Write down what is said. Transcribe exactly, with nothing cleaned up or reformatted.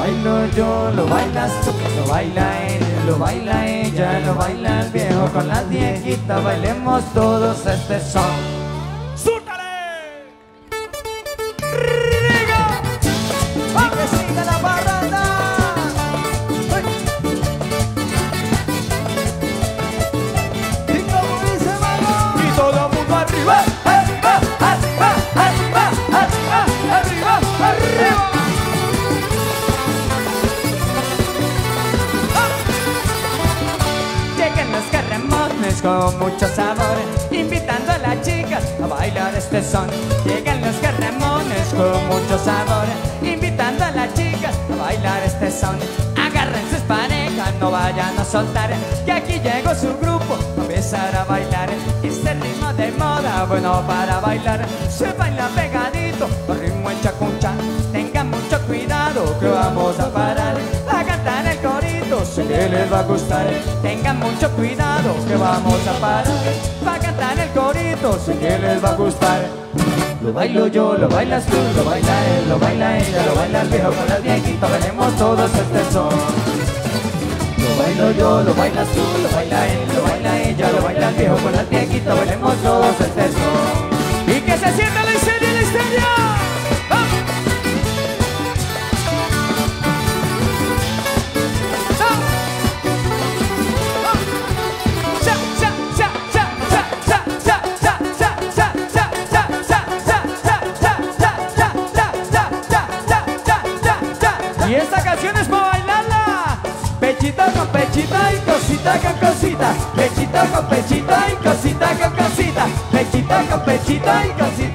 bailo yo, lo bailas tú, lo baila él, lo baila ella, lo baila el viejo con las viejitas, bailemos todos este son. Con mucho sabor, invitando a las chicas a bailar este son. Llegan los carramones con mucho sabor, invitando a las chicas a bailar este son. Agarren sus parejas, no vayan a soltar, que aquí llegó su grupo a empezar a bailar. Este ritmo de moda, bueno para bailar, se baila pegadito, con ritmo en chacuncha. Tengan mucho cuidado que vamos a parar, a cantar el corito, sé que les va a gustar. Tengan mucho cuidado que vamos a parar, para cantar el corito, sé que les va a gustar. Lo bailo yo, lo bailas tú, lo baila él, lo baila ella, lo baila el viejo con las viejitas, bailemos todos este son. Lo bailo yo, lo bailas tú, lo baila él, lo baila ella, lo baila el viejo con las viejitas, bailemos todos este son. Y que se sienta la histeria, la histeria. Y esta canción es para bailarla. Pechita con pechita y cosita con cosita. Pechita con pechita y cosita con cosita. Pechita con pechita y cosita.